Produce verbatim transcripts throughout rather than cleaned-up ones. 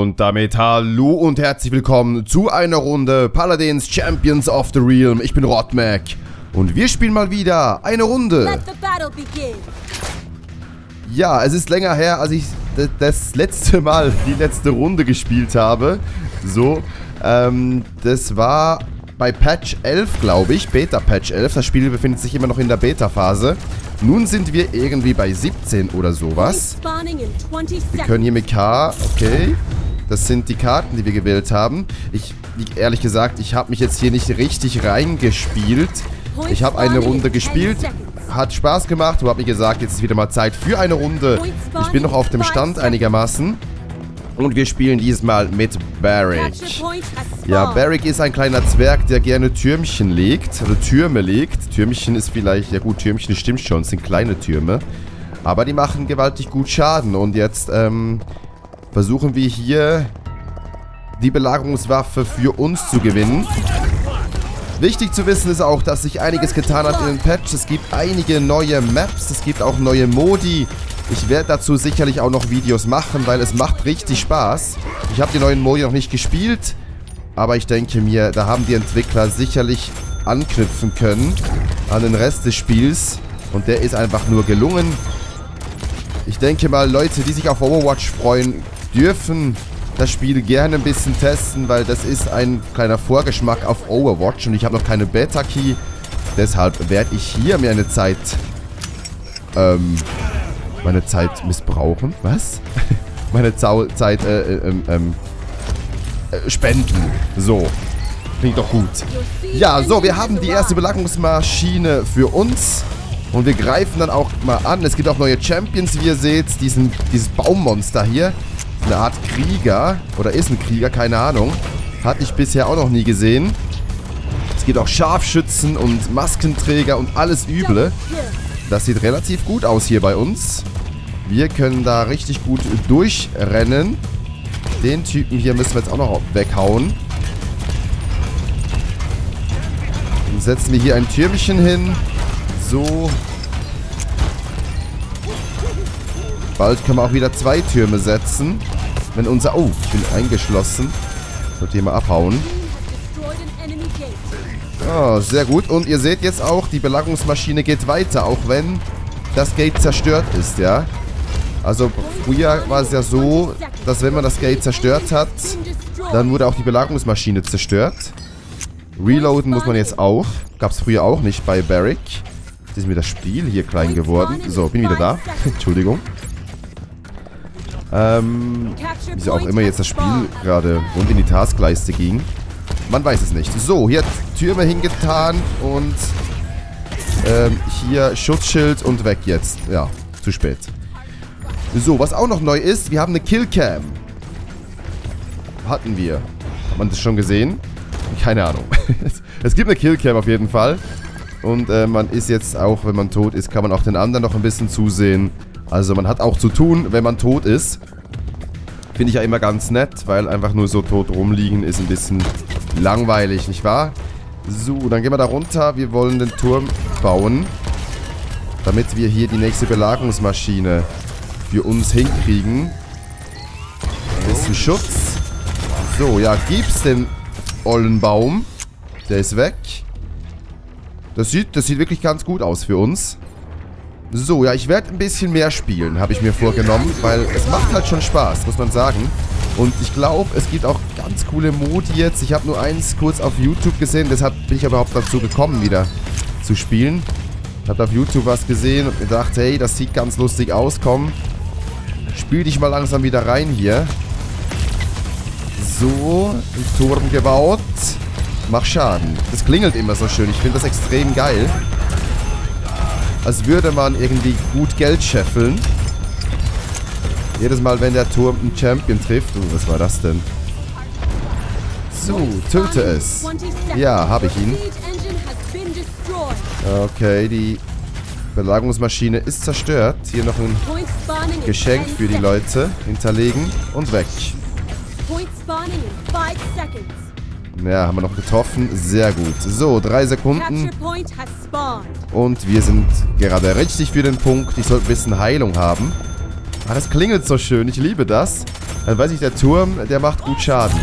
Und damit hallo und herzlich willkommen zu einer Runde Paladins Champions of the Realm. Ich bin Rodmack und wir spielen mal wieder eine Runde. Ja, es ist länger her, als ich das letzte Mal die letzte Runde gespielt habe. So, ähm, das war bei Patch elf, glaube ich, Beta-Patch elf. Das Spiel befindet sich immer noch in der Beta-Phase. Nun sind wir irgendwie bei siebzehn oder sowas. Wir können hier mit K, okay. Das sind die Karten, die wir gewählt haben. Ich, ehrlich gesagt, ich habe mich jetzt hier nicht richtig reingespielt. Ich habe eine Runde gespielt, hat Spaß gemacht und habe mir gesagt, jetzt ist wieder mal Zeit für eine Runde. Ich bin noch auf dem Stand einigermaßen. Und wir spielen dieses Mal mit Barrick. Ja, Barrick ist ein kleiner Zwerg, der gerne Türmchen legt, oder Türme legt. Türmchen ist vielleicht, ja gut, Türmchen stimmt schon, es sind kleine Türme. Aber die machen gewaltig gut Schaden. Und jetzt ähm, versuchen wir hier die Belagerungswaffe für uns zu gewinnen. Wichtig zu wissen ist auch, dass sich einiges getan hat in den Patch. Es gibt einige neue Maps, es gibt auch neue Modi. Ich werde dazu sicherlich auch noch Videos machen, weil es macht richtig Spaß. Ich habe die neuen Modi noch nicht gespielt, aber ich denke mir, da haben die Entwickler sicherlich anknüpfen können an den Rest des Spiels. Und der ist einfach nur gelungen. Ich denke mal, Leute, die sich auf Overwatch freuen, dürfen das Spiel gerne ein bisschen testen, weil das ist ein kleiner Vorgeschmack auf Overwatch und ich habe noch keine Beta-Key. Deshalb werde ich hier mir eine Zeit, ähm, meine Zeit missbrauchen. Was? meine Zau Zeit, äh, äh, ähm, äh, spenden. So. Klingt doch gut. Ja, so, wir haben die erste Belagerungsmaschine für uns. Und wir greifen dann auch mal an. Es gibt auch neue Champions, wie ihr seht. Diesen, dieses Baummonster hier. Eine Art Krieger. Oder ist ein Krieger, keine Ahnung. Hatte ich bisher auch noch nie gesehen. Es gibt auch Scharfschützen und Maskenträger und alles Üble. Das sieht relativ gut aus hier bei uns. Wir können da richtig gut durchrennen. Den Typen hier müssen wir jetzt auch noch weghauen. Dann setzen wir hier ein Türmchen hin. So. Bald können wir auch wieder zwei Türme setzen. Wenn unser... Oh, ich bin eingeschlossen. Sollte hier mal abhauen. Oh, sehr gut. Und ihr seht jetzt auch, die Belagerungsmaschine geht weiter, auch wenn das Gate zerstört ist, ja. Also früher war es ja so, dass wenn man das Gate zerstört hat, dann wurde auch die Belagerungsmaschine zerstört. Reloaden muss man jetzt auch. Gab es früher auch nicht bei Barrick. Jetzt ist mir das Spiel hier klein geworden. So, bin wieder da. Entschuldigung. Ähm, wie auch immer jetzt das Spiel gerade rund in die Taskleiste ging. Man weiß es nicht. So, hier Türme hingetan und ähm, hier Schutzschild und weg jetzt. Ja, zu spät. So, was auch noch neu ist, wir haben eine Killcam. Hatten wir. Hat man das schon gesehen? Keine Ahnung. Es gibt eine Killcam auf jeden Fall. Und äh, man ist jetzt auch, wenn man tot ist, kann man auch den anderen noch ein bisschen zusehen. Also man hat auch zu tun, wenn man tot ist. Finde ich ja immer ganz nett, weil einfach nur so tot rumliegen ist ein bisschen langweilig, nicht wahr? So, dann gehen wir da runter. Wir wollen den Turm bauen, damit wir hier die nächste Belagerungsmaschine für uns hinkriegen. Ein bisschen Schutz. So, ja, gibt's den ollen Baum. Der ist weg. Das sieht, das sieht wirklich ganz gut aus für uns. So, ja, ich werde ein bisschen mehr spielen, habe ich mir vorgenommen, weil es macht halt schon Spaß, muss man sagen. Und ich glaube, es gibt auch ganz coole Modi jetzt. Ich habe nur eins kurz auf YouTube gesehen, deshalb bin ich überhaupt dazu gekommen, wieder zu spielen. Ich habe auf YouTube was gesehen und mir gedacht, hey, das sieht ganz lustig aus, komm. Spiel dich mal langsam wieder rein hier. So, ein Turm gebaut. Mach Schaden. Das klingelt immer so schön. Ich finde das extrem geil. Als würde man irgendwie gut Geld scheffeln. Jedes Mal, wenn der Turm einen Champion trifft. Oh, was war das denn? So, töte es. Ja, habe ich ihn. Okay, die Belagerungsmaschine ist zerstört. Hier noch ein Geschenk für die Leute hinterlegen und weg. Ja, haben wir noch getroffen. Sehr gut. So, drei Sekunden. Und wir sind gerade richtig für den Punkt. Ich sollte ein bisschen Heilung haben. Ah, das klingelt so schön. Ich liebe das. Dann weiß ich, der Turm, der macht gut Schaden.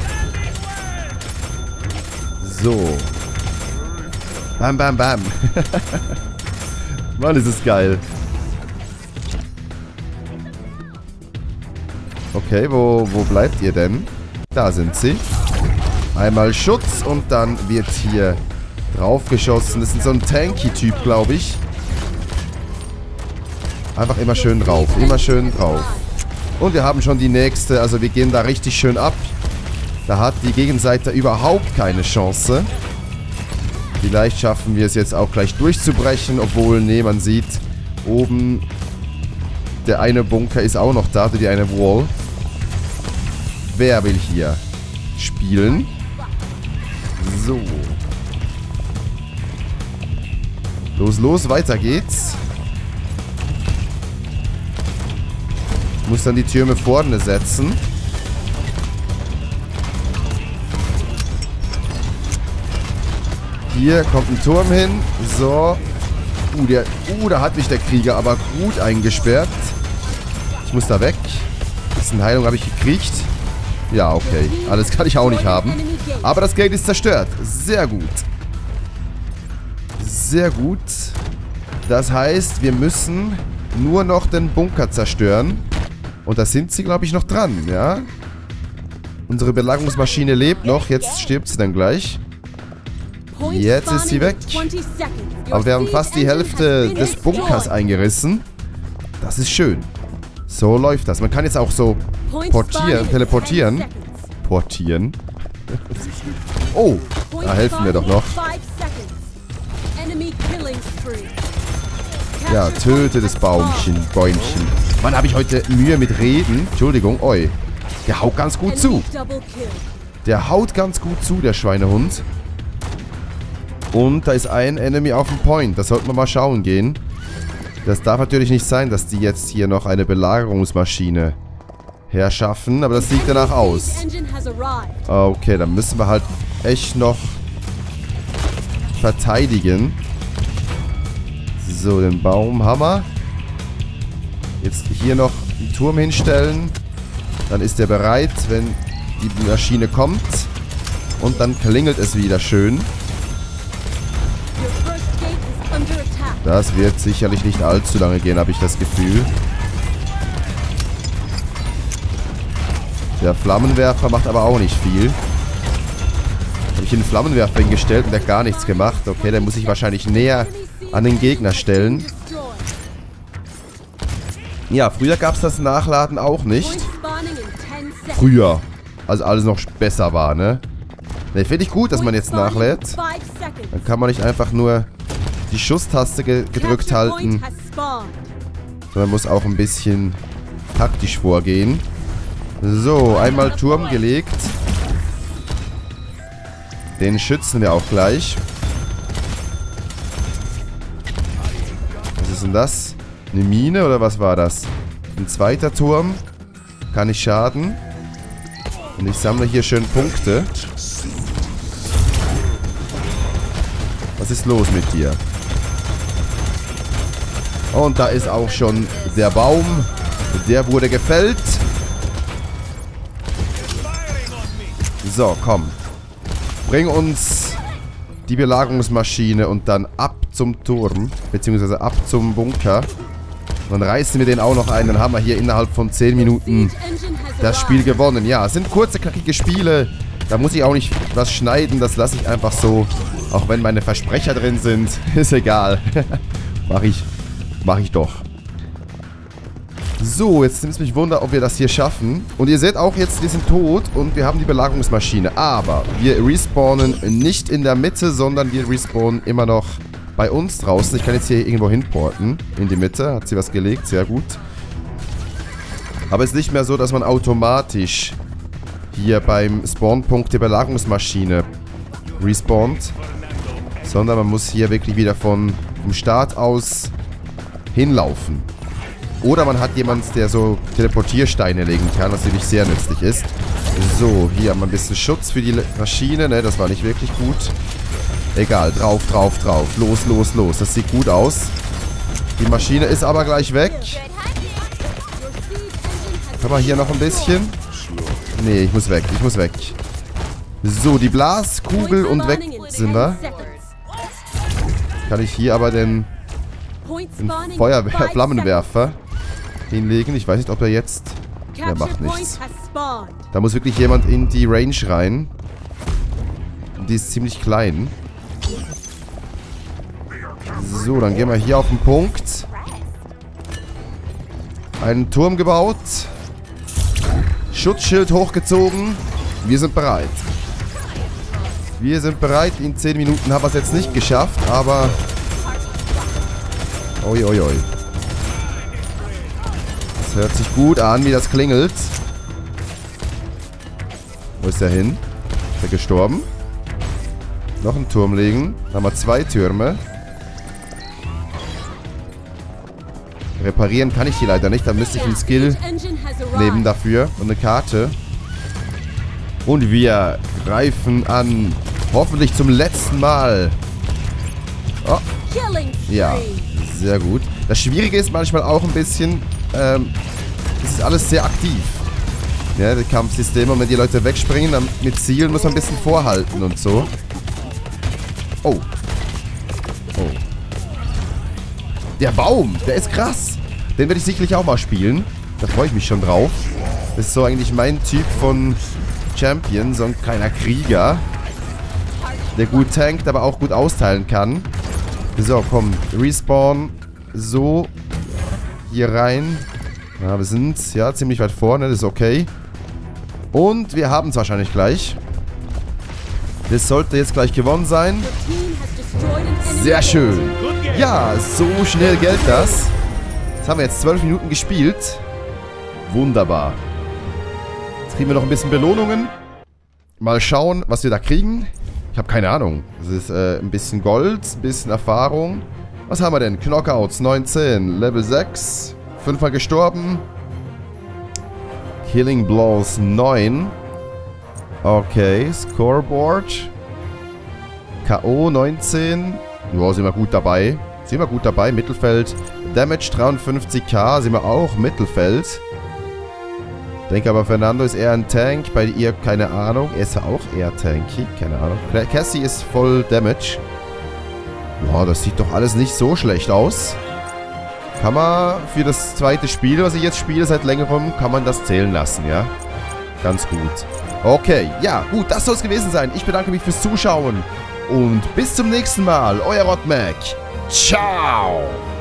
So. Bam, bam, bam. Mann, ist es geil. Okay, wo, wo bleibt ihr denn? Da sind sie. Einmal Schutz und dann wird hier draufgeschossen. Das ist so ein Tanky-Typ, glaube ich. Einfach immer schön drauf. Immer schön drauf. Und wir haben schon die nächste. Also wir gehen da richtig schön ab. Da hat die Gegenseite überhaupt keine Chance. Vielleicht schaffen wir es jetzt auch gleich durchzubrechen. Obwohl, nee, man sieht oben, der eine Bunker ist auch noch da. Die eine Wall. Wer will hier spielen? So. Los, los, weiter geht's. Ich muss dann die Türme vorne setzen. Hier kommt ein Turm hin. So. Uh, der, uh, da hat mich der Krieger aber gut eingesperrt. Ich muss da weg. Ein bisschen Heilung habe ich gekriegt. Ja, okay. Alles kann ich auch nicht haben. Aber das Gate ist zerstört. Sehr gut. Sehr gut. Das heißt, wir müssen nur noch den Bunker zerstören. Und da sind sie, glaube ich, noch dran, ja? Unsere Belagerungsmaschine lebt noch. Jetzt stirbt sie dann gleich. Jetzt ist sie weg. Aber wir haben fast die Hälfte des Bunkers eingerissen. Das ist schön. So läuft das. Man kann jetzt auch so portieren, teleportieren. Portieren. Oh, da helfen wir doch noch. Ja, töte das Baumchen, Bäumchen. Mann, habe ich heute Mühe mit Reden. Entschuldigung, oi. Der haut ganz gut zu. Der haut ganz gut zu, der Schweinehund. Und da ist ein Enemy auf dem Point. Das sollten wir mal schauen gehen. Das darf natürlich nicht sein, dass die jetzt hier noch eine Belagerungsmaschine herschaffen. Aber das sieht danach aus. Okay, dann müssen wir halt echt noch verteidigen. So, den Baum haben wir. Jetzt hier noch einen Turm hinstellen. Dann ist er bereit, wenn die Maschine kommt. Und dann klingelt es wieder schön. Das wird sicherlich nicht allzu lange gehen, habe ich das Gefühl. Der Flammenwerfer macht aber auch nicht viel. Habe ich einen Flammenwerfer hingestellt und der hat gar nichts gemacht. Okay, dann muss ich wahrscheinlich näher an den Gegner stellen. Ja, früher gab es das Nachladen auch nicht. Früher. Also alles noch besser war, ne? Ne, finde ich gut, dass man jetzt nachlädt. Dann kann man nicht einfach nur die Schusstaste ge gedrückt halten. Sondern muss auch ein bisschen taktisch vorgehen. So, einmal Turm gelegt. Den schützen wir auch gleich. Was ist denn das? Eine Mine oder was war das? Ein zweiter Turm. Kann nicht schaden. Und ich sammle hier schön Punkte. Was ist los mit dir? Und da ist auch schon der Baum. Der wurde gefällt. So, komm. Bring uns die Belagerungsmaschine und dann ab zum Turm. Beziehungsweise ab zum Bunker. Dann reißen wir den auch noch ein. Dann haben wir hier innerhalb von zehn Minuten das Spiel gewonnen. Ja, es sind kurze, knackige Spiele. Da muss ich auch nicht was schneiden. Das lasse ich einfach so. Auch wenn meine Versprecher drin sind. Ist egal. Mach ich. Mach ich doch. So, jetzt nimmt es mich Wunder, ob wir das hier schaffen. Und ihr seht auch jetzt, wir sind tot und wir haben die Belagerungsmaschine. Aber wir respawnen nicht in der Mitte, sondern wir respawnen immer noch bei uns draußen. Ich kann jetzt hier irgendwo hinporten. In die Mitte. Hat sie was gelegt. Sehr gut. Aber es ist nicht mehr so, dass man automatisch hier beim Spawnpunkt der Belagerungsmaschine respawnt. Sondern man muss hier wirklich wieder von, vom Start aus hinlaufen. Oder man hat jemanden, der so Teleportiersteine legen kann, was natürlich sehr nützlich ist. So, hier haben wir ein bisschen Schutz für die Maschine. Ne, das war nicht wirklich gut. Egal, drauf, drauf, drauf. Los, los, los. Das sieht gut aus. Die Maschine ist aber gleich weg. Kann man hier noch ein bisschen? Nee, ich muss weg. Ich muss weg. So, die Blaskugel und weg sind wir. Kann ich hier aber den, den Feuerwehr Flammenwerfer hinlegen. Ich weiß nicht, ob er jetzt... Der macht nichts. Da muss wirklich jemand in die Range rein. Und die ist ziemlich klein. So, dann gehen wir hier auf den Punkt. Einen Turm gebaut. Schutzschild hochgezogen. Wir sind bereit. Wir sind bereit. In zehn Minuten haben wir es jetzt nicht geschafft, aber... Oi, oi, oi. Das hört sich gut an, wie das klingelt. Wo ist der hin? Ist er gestorben? Noch einen Turm legen. Dann haben wir zwei Türme. Reparieren kann ich die leider nicht. Da müsste ich einen Skill nehmen dafür. Und eine Karte. Und wir greifen an. Hoffentlich zum letzten Mal. Oh. Ja, sehr gut. Das Schwierige ist manchmal auch ein bisschen, ähm, es ist alles sehr aktiv. Ja, das Kampfsystem. Und wenn die Leute wegspringen, dann mit Zielen muss man ein bisschen vorhalten und so. Oh. Oh. Der Baum, der ist krass. Den werde ich sicherlich auch mal spielen. Da freue ich mich schon drauf. Das ist so eigentlich mein Typ von Champion. So ein kleiner Krieger. Der gut tankt, aber auch gut austeilen kann. So, komm. Respawn. So. Hier rein. Ja, wir sind ja ziemlich weit vorne. Das ist okay. Und wir haben es wahrscheinlich gleich. Das sollte jetzt gleich gewonnen sein. Sehr schön. Ja, so schnell geht das. Das haben wir jetzt zwölf Minuten gespielt. Wunderbar. Jetzt kriegen wir noch ein bisschen Belohnungen. Mal schauen, was wir da kriegen. Ich habe keine Ahnung. Das ist äh, ein bisschen Gold, ein bisschen Erfahrung. Was haben wir denn? Knockouts neunzehn, Level sechs. Fünfmal gestorben. Killing Blows neun. Okay, Scoreboard. K O neunzehn. Ja, sind wir gut dabei. Sind wir gut dabei. Mittelfeld. Damage dreiundfünfzig K. Sind wir auch Mittelfeld. Ich denke aber, Fernando ist eher ein Tank. Bei ihr keine Ahnung. Er ist ja auch eher tanky. Keine Ahnung. Cassie ist voll Damage. Boah, das sieht doch alles nicht so schlecht aus. Kann man für das zweite Spiel, was ich jetzt spiele, seit längerem, kann man das zählen lassen, ja? Ganz gut. Okay, ja, gut, das soll es gewesen sein. Ich bedanke mich fürs Zuschauen. Und bis zum nächsten Mal. Euer Rotmac. Ciao.